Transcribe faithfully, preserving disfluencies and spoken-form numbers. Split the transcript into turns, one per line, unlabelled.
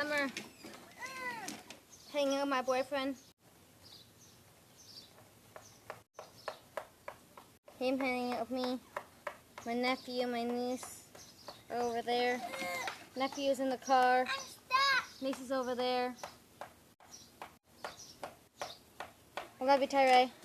Summer hanging out with my boyfriend. Him hanging out with me. My nephew and my niece are over there. Nephew's in the car. Niece is over there. I love you, Tyray.